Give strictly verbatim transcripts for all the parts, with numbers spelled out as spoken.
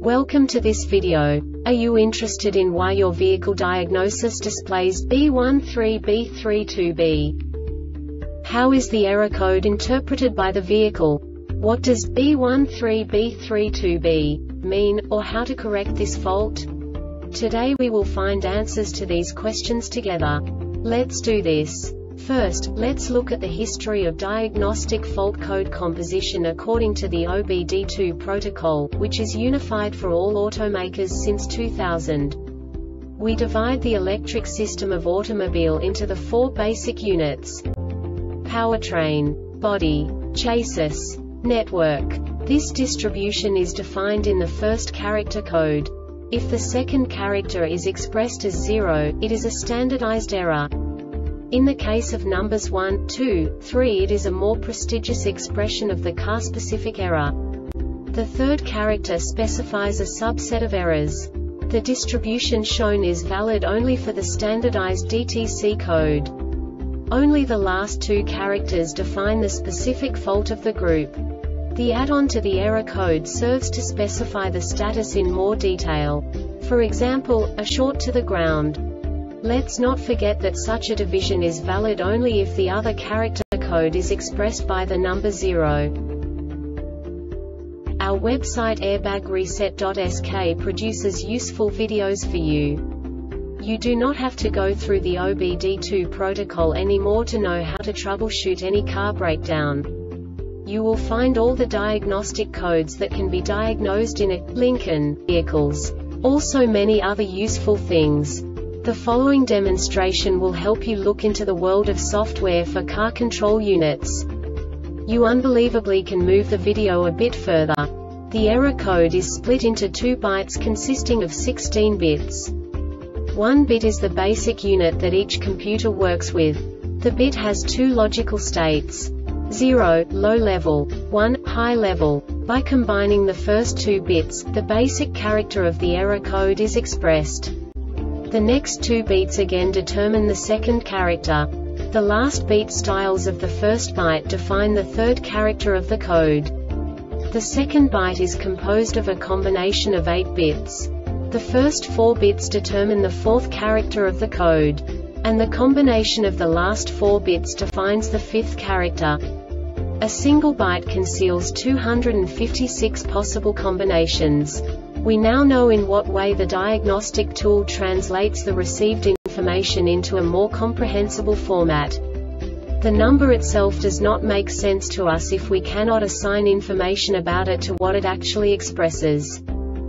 Welcome to this video. Are you interested in why your vehicle diagnosis displays B one three B three two B? How is the error code interpreted by the vehicle? What does B one three B three two B mean, or how to correct this fault? Today we will find answers to these questions together. Let's do this. First, let's look at the history of diagnostic fault code composition according to the O B D two protocol, which is unified for all automakers since two thousand. We divide the electric system of automobile into the four basic units: powertrain, body, chassis, network. This distribution is defined in the first character code. If the second character is expressed as zero, it is a standardized error. In the case of numbers one, two, three, it is a more prestigious expression of the car-specific error. The third character specifies a subset of errors. The distribution shown is valid only for the standardized D T C code. Only the last two characters define the specific fault of the group. The add-on to the error code serves to specify the status in more detail. For example, a short to the ground. Let's not forget that such a division is valid only if the other character code is expressed by the number zero. Our website airbag reset dot S K produces useful videos for you. You do not have to go through the O B D two protocol anymore to know how to troubleshoot any car breakdown. You will find all the diagnostic codes that can be diagnosed in a Lincoln vehicles. Also many other useful things. The following demonstration will help you look into the world of software for car control units. You unbelievably can move the video a bit further. The error code is split into two bytes consisting of sixteen bits. One bit is the basic unit that each computer works with. The bit has two logical states: zero, low level, one, high level. By combining the first two bits, the basic character of the error code is expressed. The next two beats again determine the second character. The last beat styles of the first byte define the third character of the code. The second byte is composed of a combination of eight bits. The first four bits determine the fourth character of the code. And the combination of the last four bits defines the fifth character. A single byte conceals two hundred fifty-six possible combinations. We now know in what way the diagnostic tool translates the received information into a more comprehensible format. The number itself does not make sense to us if we cannot assign information about it to what it actually expresses.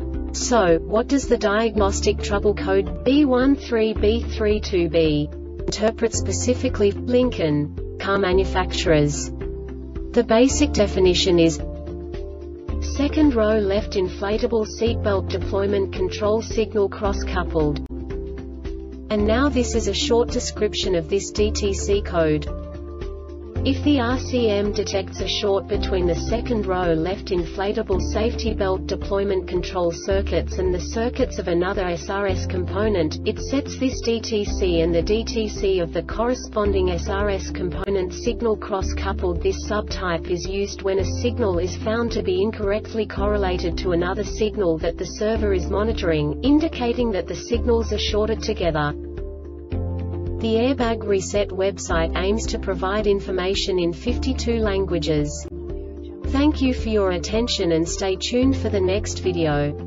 So, what does the diagnostic trouble code B one three B three two B interpret specifically for Lincoln car manufacturers? The basic definition is: second row left inflatable seatbelt deployment control signal cross-coupled. And now this is a short description of this D T C code. If the R C M detects a short between the second row left inflatable safety belt deployment control circuits and the circuits of another S R S component, it sets this D T C and the D T C of the corresponding S R S component signal cross-coupled. This subtype is used when a signal is found to be incorrectly correlated to another signal that the server is monitoring, indicating that the signals are shorted together. The Airbag Reset website aims to provide information in fifty-two languages. Thank you for your attention and stay tuned for the next video.